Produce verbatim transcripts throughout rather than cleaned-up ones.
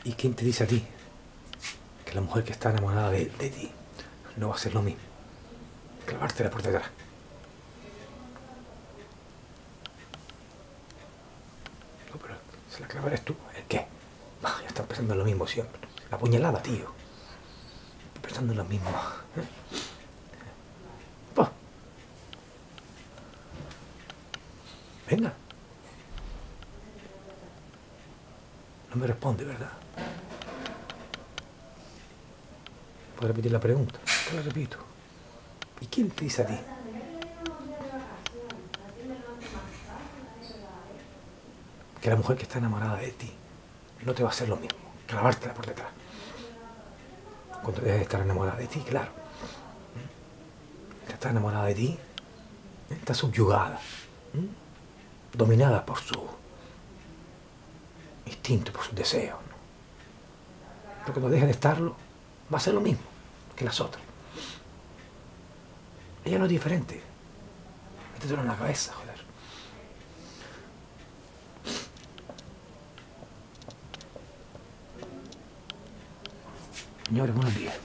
¿Y quién te dice a ti que la mujer que está enamorada de, de ti no va a hacer lo mismo? Clavártela por detrás. No, pero si la clavar es tú, ¿el qué? Bah, ya estás pensando en lo mismo siempre. La puñalada, tío. Pensando en lo mismo. ¿Eh? Bah. Venga. No me responde, ¿verdad? ¿Puedo repetir la pregunta? Te la repito. ¿Y quién te dice a ti que la mujer que está enamorada de ti no te va a hacer lo mismo? Clavártela por detrás. Cuando dejes de estar enamorada de ti, claro. Está enamorada de ti, está subyugada, ¿eh? Dominada por su instinto, por sus deseos, ¿no? Pero cuando deje de estarlo, va a ser lo mismo que las otras. Ella no es diferente. Métetelo en la cabeza, joder. Señores, buenos días.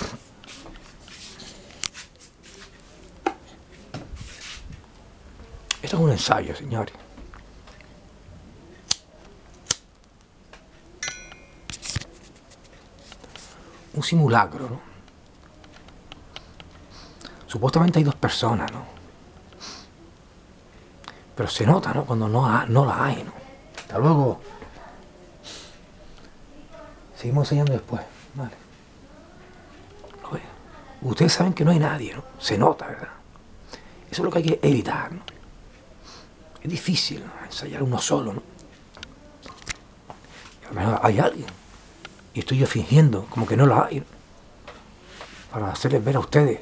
Esto es un ensayo, señores. Un simulacro, ¿no? Supuestamente hay dos personas, ¿no? Pero se nota, ¿no? Cuando no, ha, no la hay, ¿no? Hasta luego. Seguimos enseñando después, ¿vale? ¿Lo ves? Ustedes saben que no hay nadie, ¿no? Se nota, ¿verdad? Eso es lo que hay que evitar, ¿no? Es difícil, ¿no? Ensayar uno solo, ¿no? A lo mejor hay alguien. Y estoy yo fingiendo como que no la hay, ¿no? Para hacerles ver a ustedes.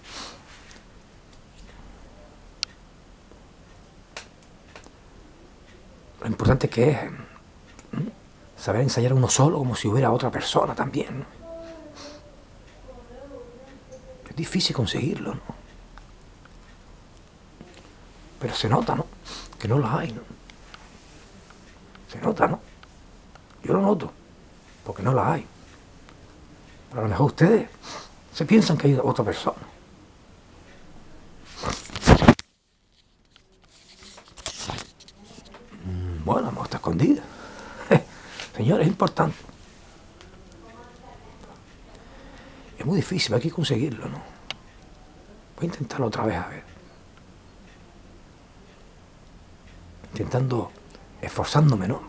Lo importante que es, ¿no? Saber ensayar uno solo como si hubiera otra persona también, ¿no? Es difícil conseguirlo, ¿no? Pero se nota, ¿no? Que no la hay, ¿no? Se nota, ¿no? Yo lo noto, porque no la hay. Pero a lo mejor ustedes se piensan que hay otra persona. Bueno, a lo mejor está escondida. Señores, es importante. Es muy difícil, hay que conseguirlo, ¿no? Voy a intentarlo otra vez, a ver. Intentando, esforzándome, ¿no?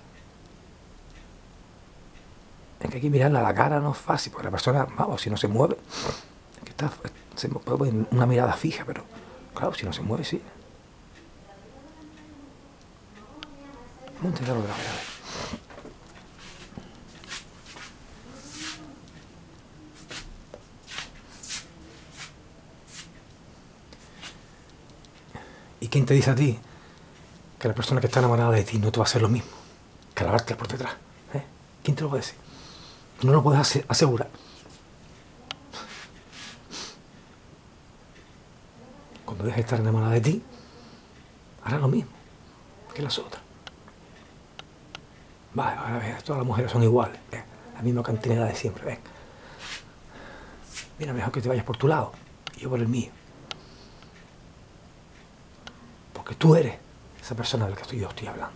Es que hay que mirarla a la cara, no es fácil, porque la persona, vamos, si no se mueve, es que está, se puede poner una mirada fija, pero claro, si no se mueve, sí. Vamos a intentarlo otra vez, a ver. ¿Y quién te dice a ti que la persona que está enamorada de ti no te va a hacer lo mismo? Clavártela por detrás, ¿eh? ¿Quién te lo va a decir? No lo puedes asegurar. Cuando dejes de estar enamorada de ti, hará lo mismo que las otras. Vale, ahora ves, todas las mujeres son iguales. Ven, la misma cantinera de siempre, ven. Mira, mejor que te vayas por tu lado y yo por el mío. Porque tú eres esa persona de la que estoy, yo estoy hablando.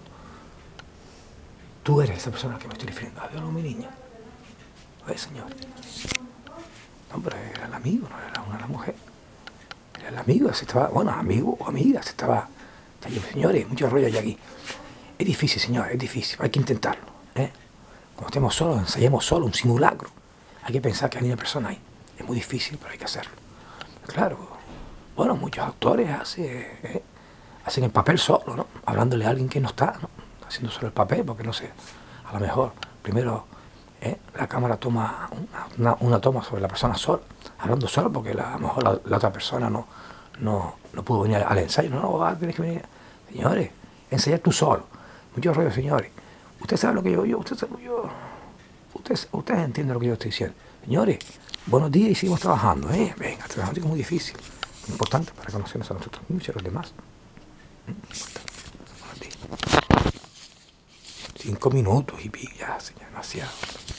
Tú eres esa persona a la que me estoy refiriendo. Adiós, no, mi niña. ¿Ves, señor? No, pero era el amigo, no era una la mujer. Era el amigo, se estaba, bueno, amigo o amiga, se estaba... Señores, mucho rollo hay aquí. Es difícil, señor, es difícil. Hay que intentarlo, ¿eh? Cuando estemos solos, ensayemos solos, un simulacro. Hay que pensar que hay una persona ahí. Es muy difícil, pero hay que hacerlo. Claro, bueno, muchos actores hacen, ¿eh? hacen el papel solo, ¿no? Hablándole a alguien que no está, ¿no? Haciendo solo el papel, porque no sé, a lo mejor primero ¿eh? la cámara toma una, una, una toma sobre la persona sola, hablando solo, porque la, a lo mejor la, la otra persona no, no, no pudo venir al ensayo. No, no, ah, tienes que venir. Señores, ensayar tú solo. Mucho rollo, señores. Usted sabe lo que yo, yo, usted sabe, yo, ustedes, ustedes entienden lo que yo estoy diciendo. Señores, buenos días y seguimos trabajando, ¿eh? Venga, trabajando es muy difícil. Importante para conocernos a nosotros mismos y a los demás. Buenos días. cinco minutos y pi, ya, señor, demasiado.